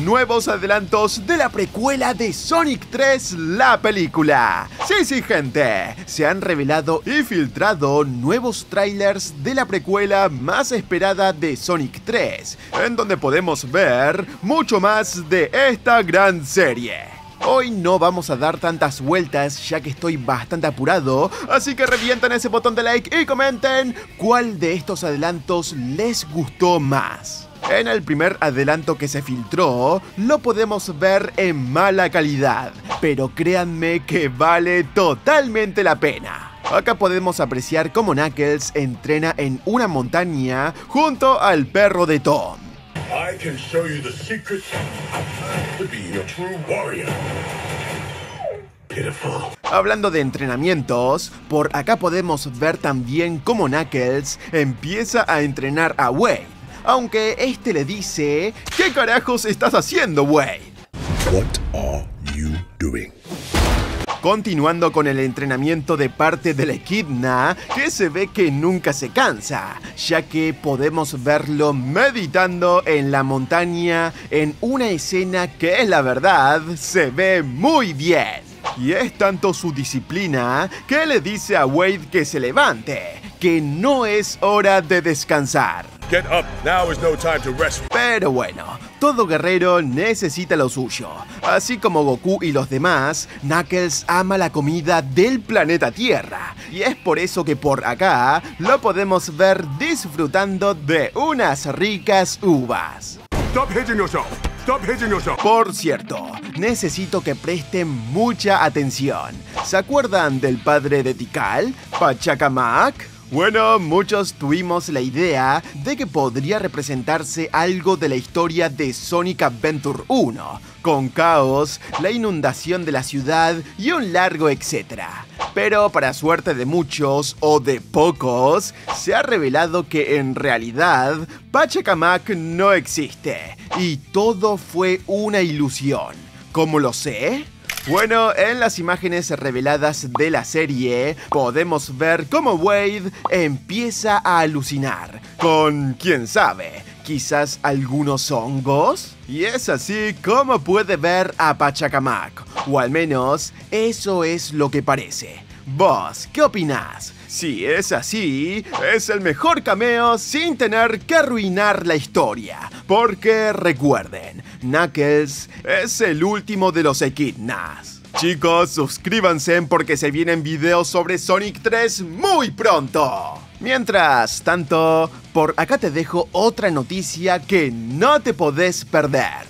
nuevos adelantos de la precuela de Sonic 3, la película. Sí, gente, se han revelado y filtrado nuevos trailers de la precuela más esperada de Sonic 3, en donde podemos ver mucho más de esta gran serie. Hoy no vamos a dar tantas vueltas ya que estoy bastante apurado, así que revienten ese botón de like y comenten cuál de estos adelantos les gustó más. En el primer adelanto que se filtró, lo podemos ver en mala calidad, pero créanme que vale totalmente la pena. Acá podemos apreciar cómo Knuckles entrena en una montaña junto al perro de Tom. I can show you the secret to being a true warrior. Pitiful. Hablando de entrenamientos, por acá podemos ver también cómo Knuckles empieza a entrenar a Wade, aunque este le dice: ¿qué carajos estás haciendo, Wade? What are you doing? Continuando con el entrenamiento de parte del Echidna, que se ve que nunca se cansa, ya que podemos verlo meditando en la montaña en una escena que, la verdad, se ve muy bien. Y es tanto su disciplina que le dice a Wade que se levante, que no es hora de descansar. Get up, now is no time to rest. Pero bueno, todo guerrero necesita lo suyo. Así como Goku y los demás, Knuckles ama la comida del planeta Tierra. Y es por eso que por acá lo podemos ver disfrutando de unas ricas uvas. Stop hitting yourself. Stop hitting yourself. Por cierto, necesito que presten mucha atención. ¿Se acuerdan del padre de Tikal, Pachacamac? Bueno, muchos tuvimos la idea de que podría representarse algo de la historia de Sonic Adventure 1, con caos, la inundación de la ciudad y un largo etcétera. Pero para suerte de muchos, o de pocos, se ha revelado que en realidad Pachacamac no existe, y todo fue una ilusión. ¿Cómo lo sé? Bueno, en las imágenes reveladas de la serie, podemos ver cómo Wade empieza a alucinar con, quién sabe, quizás algunos hongos. Y es así como puede ver a Pachacamac, o al menos eso es lo que parece. ¿Vos qué opinás? Si es así, es el mejor cameo sin tener que arruinar la historia. Porque recuerden, Knuckles es el último de los Echidnas. Chicos, suscríbanse porque se vienen videos sobre Sonic 3 muy pronto. Mientras tanto, por acá te dejo otra noticia que no te podés perder.